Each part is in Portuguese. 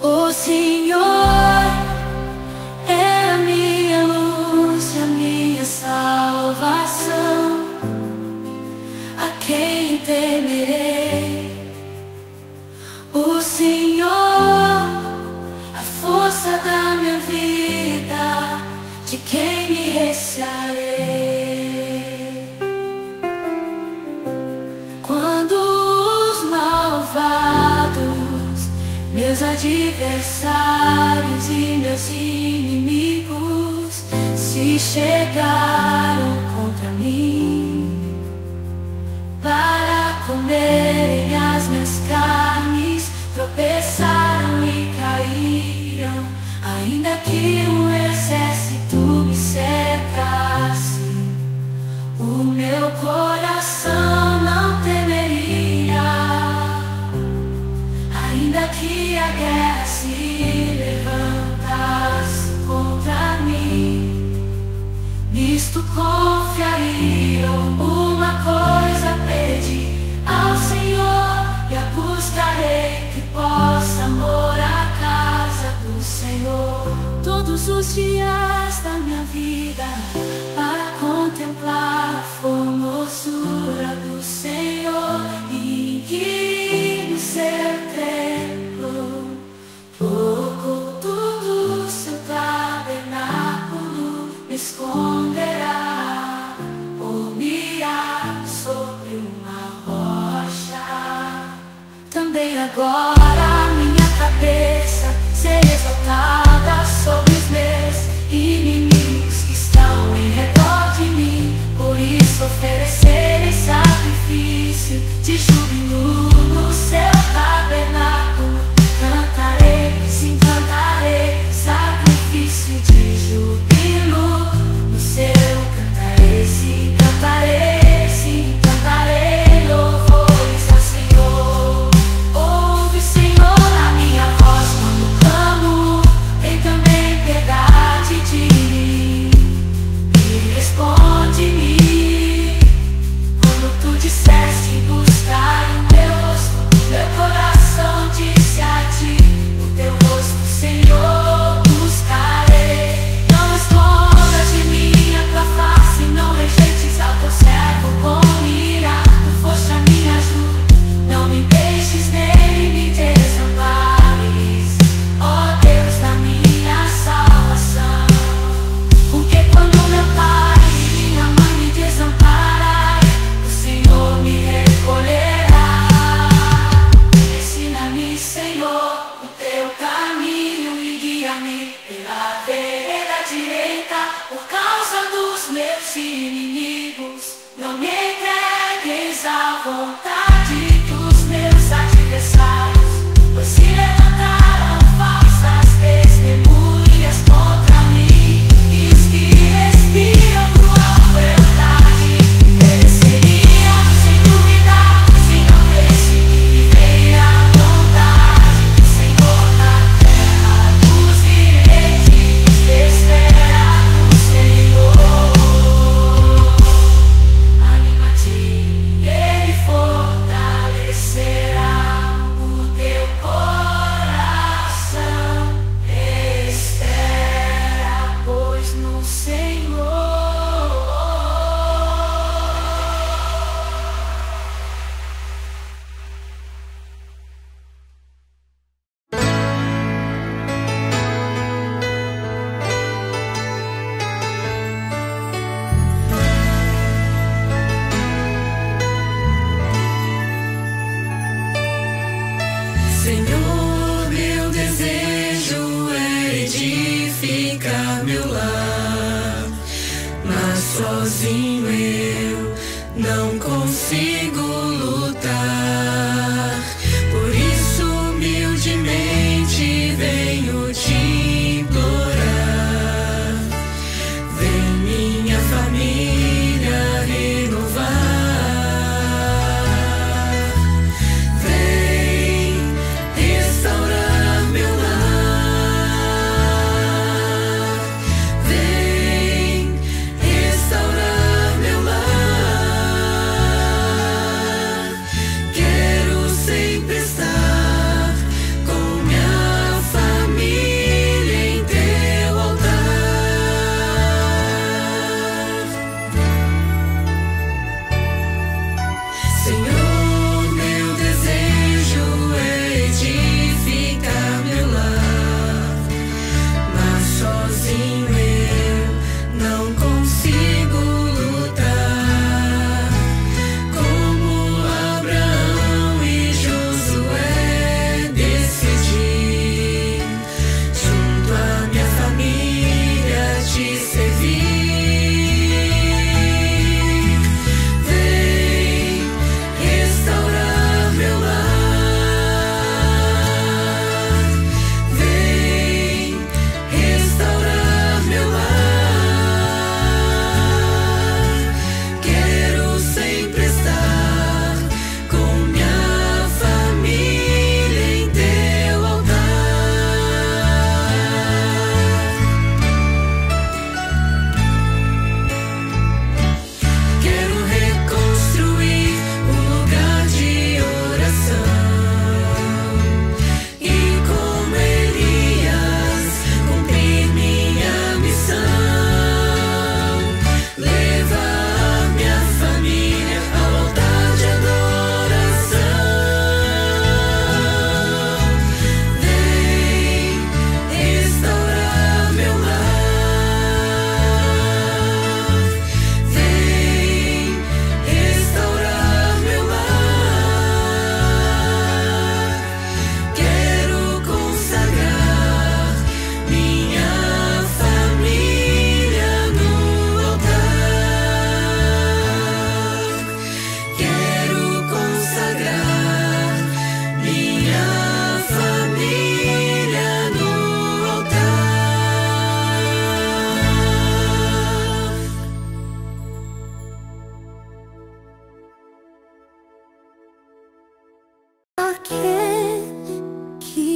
O Senhor é a minha luz e a minha salvação. A quem temerei? O Senhor, a força da minha vida, de quem me recearei? Quando os malvados, meus adversários e meus inimigos, se chegaram contra mim para comerem as minhas carnes, tropeçaram e caíram. Ainda que um exército me cercasse, o meu coração não temeria. Ainda que a guerra se levantasse contra mim, nisto confiaria. Uma coisa pedi ao Senhor, e a buscarei, que possa morar na casa do Senhor todos os dias da minha vida, para contemplar a formosura do Senhor e ir no seu templo, oculto do seu tabernáculo, me esconderá, por-me-á sobre uma rocha. Também agora minha cabeça ser exaltada sobre os meus inimigos que estão em redor de mim. Por isso oferecerei sacrifício de júbilo no seu tabernáculo. Cantarei, sim cantarei, sacrifício de júbilo no seu. Cantarei, sim cantarei, sim cantarei, louvores ao Senhor. Ouve, Senhor, a minha voz quando clamo, tem também piedade de mim e responde-me. Quando tu disseste buscar o teu rosto, meu coração disse a ti, o teu rosto, Senhor, buscarei. Não escondas de mim a tua face, não rejeites ao teu servo com ira. Tu foste a minha ajuda, não me deixes nem me desampares, ó Deus da minha salvação. Porque quando meu pai e minha mãe me desampararem, o Senhor me recolherá. Ensina-me, Senhor, o teu caminho e guia-me pela vereda direita, por causa dos meus inimigos. Não me entregues à vontade dos meus adversários, pois se levantaram falsas testemunhas contra mim, e os que respiram tua crueldade pereceriam sem dúvida, se não desse que venha a vontade do Senhor na terra dos viventes. Espera no Senhor, anima-te, Ele fortalecerá o teu coração. Espera, pois, no Senhor. Senhor, meu desejo é edificar meu lar, mas sozinho eu não consigo lutar. Por isso, humildemente venho te implorar. Vem minha família renovar. Vem restaurar meu lar. Vem restaurar meu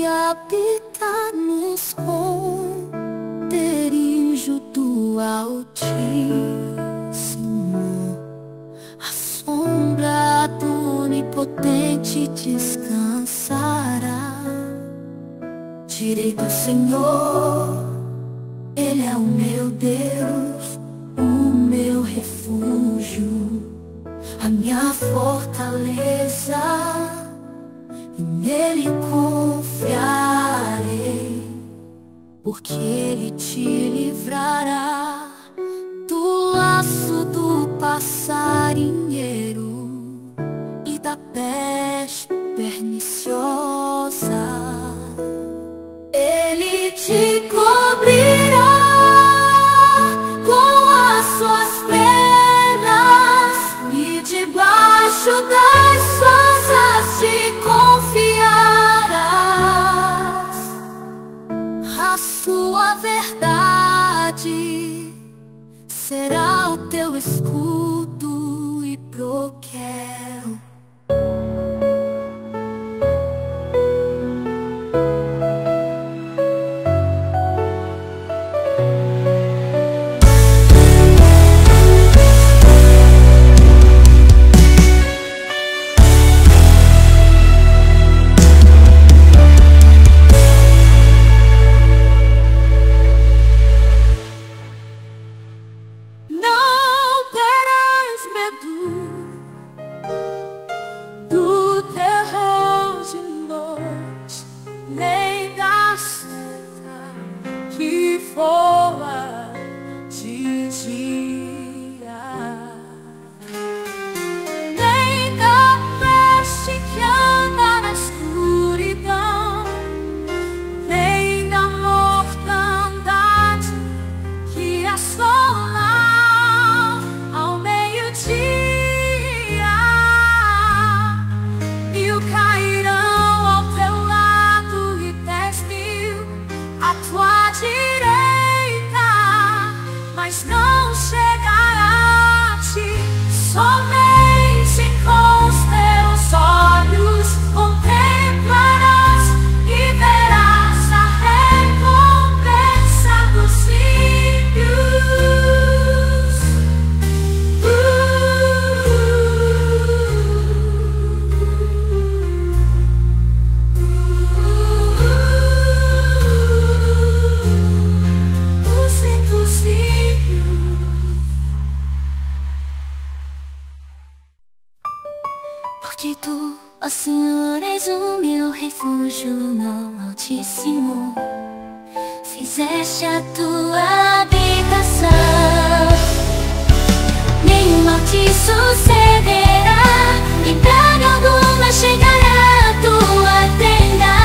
que habita no esconderijo do Altíssimo, a sombra do Onipotente descansará. Direi do Senhor, Ele é o meu Deus, o meu refúgio, a minha fortaleza, e nele confiarei, porque Ele te livrará do laço do passarinheiro e da peste perniciosa. Ele te cobrirá com as suas penas e debaixo das suas asas te confiarás. A sua verdade será o teu escudo e broquel. Porque tu, ó Senhor, és o meu refúgio no Altíssimo. Fizeste a tua habitação, nenhum mal te sucederá, nem praga alguma chegará à tua tenda.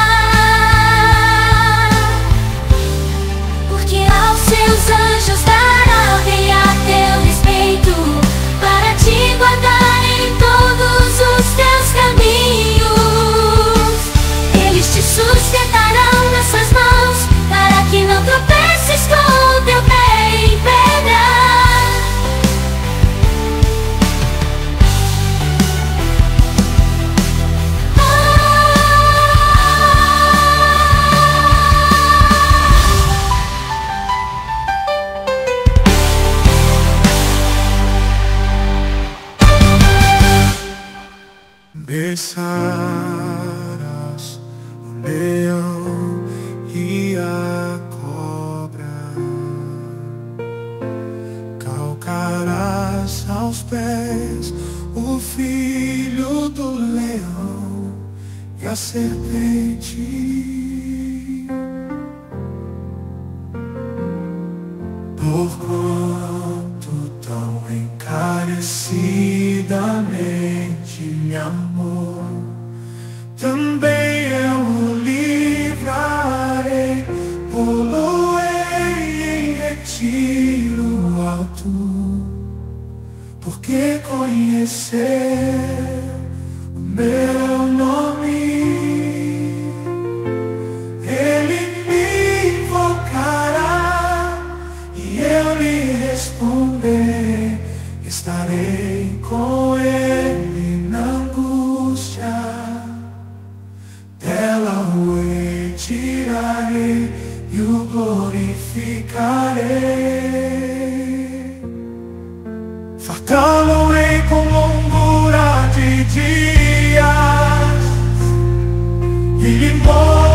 Porque aos seus anjos dará ordem a teu respeito, para te guardar em todos os teus caminhos. Eles te sustentarão nas suas mãos, para que não tropeces com o teu pé em pedra. Besarás o leão e a cobra, calcarás aos pés o filho do leão e a serpente. Porquanto tão encarecidamente me amou, também eu o livrarei, poloei em retiro alto, porque conhecer o meu nome. Ele me invocará e eu lhe responder, estarei com ele na angústia, dela o hei ficarei, fartá-lo-ei com longura de dias, e embora